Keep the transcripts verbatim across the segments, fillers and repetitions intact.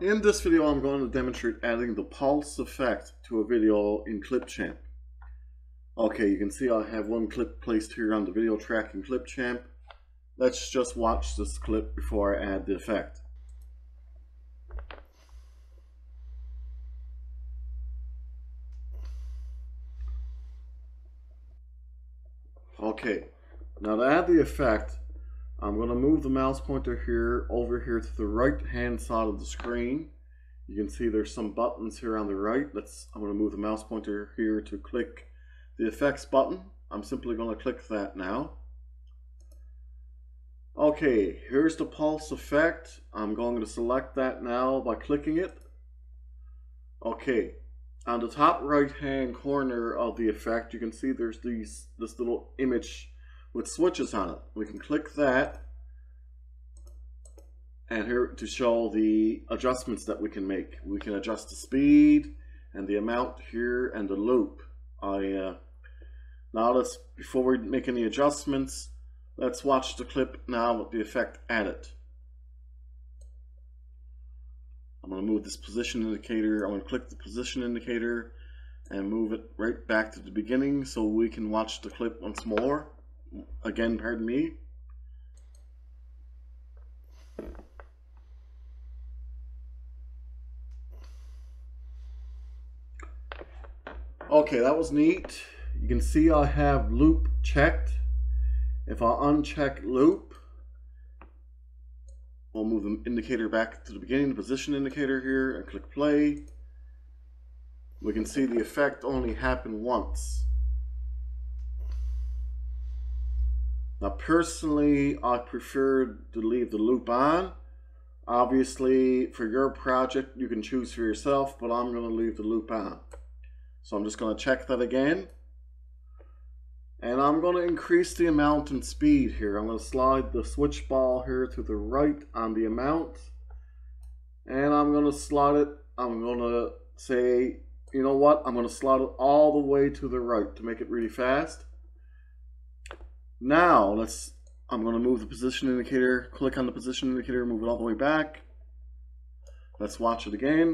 In this video, I'm going to demonstrate adding the pulse effect to a video in Clipchamp. Okay, you can see I have one clip placed here on the video track in Clipchamp. Let's just watch this clip before I add the effect. Okay, now to add the effect, I'm going to move the mouse pointer here over here to the right hand side of the screen. You can see there's some buttons here on the right. Let's, I'm going to move the mouse pointer here to click the effects button. I'm simply going to click that now. Okay, here's the pulse effect. I'm going to select that now by clicking it. Okay, on the top right hand corner of the effect, you can see there's these this little image with switches on it. We can click that, and here to show the adjustments that we can make. We can adjust the speed and the amount here and the loop. I uh, now let's before we make any adjustments, let's watch the clip now with the effect added. I'm going to move this position indicator. I'm going to click the position indicator and move it right back to the beginning so we can watch the clip once more. Again, pardon me. Okay, that was neat. You can see I have loop checked. If I uncheck loop, we'll move the indicator back to the beginning, the position indicator here, and click play. We can see the effect only happened once. Now personally, I prefer to leave the loop on. Obviously, for your project, you can choose for yourself, but I'm going to leave the loop on. So I'm just going to check that again. And I'm going to increase the amount and speed here. I'm going to slide the switch ball here to the right on the amount. And I'm going to slide it, I'm going to say, you know what, I'm going to slide it all the way to the right to make it really fast. Now, let's, I'm going to move the position indicator, click on the position indicator, move it all the way back. Let's watch it again.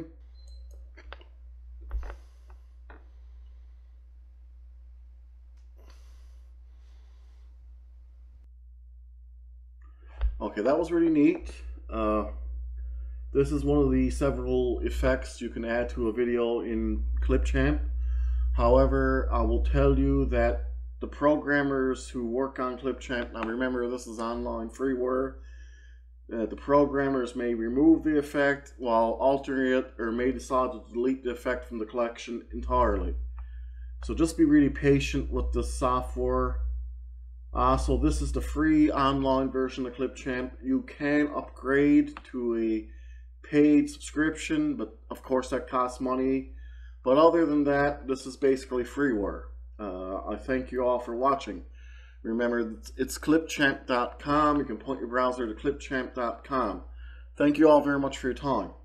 Okay, that was really neat. Uh, this is one of the several effects you can add to a video in Clipchamp. However, I will tell you that the programmers who work on Clipchamp, now remember this is online freeware, uh, the programmers may remove the effect while altering it, or may decide to delete the effect from the collection entirely. So just be really patient with the software. Uh, so this is the free online version of Clipchamp. You can upgrade to a paid subscription, but of course that costs money. But other than that, this is basically freeware. Uh, I thank you all for watching. Remember, it's clipchamp dot com. You can point your browser to clipchamp dot com. Thank you all very much for your time.